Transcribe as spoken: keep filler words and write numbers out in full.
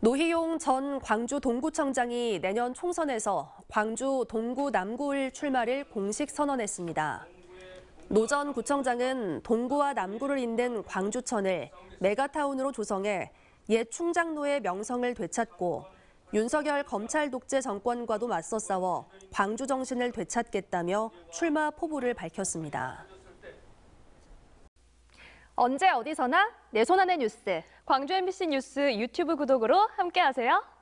노희용 전 광주 동구청장이 내년 총선에서 광주 동구 남구을 출마를 공식 선언했습니다. 노 전 구청장은 동구와 남구를 잇는 광주천을 메가타운으로 조성해 옛 충장로의 명성을 되찾고 윤석열 검찰 독재 정권과도 맞서 싸워 광주 정신을 되찾겠다며 출마 포부를 밝혔습니다. 언제 어디서나 내 손 안의 뉴스. 광주 엠비씨 뉴스 유튜브 구독으로 함께하세요.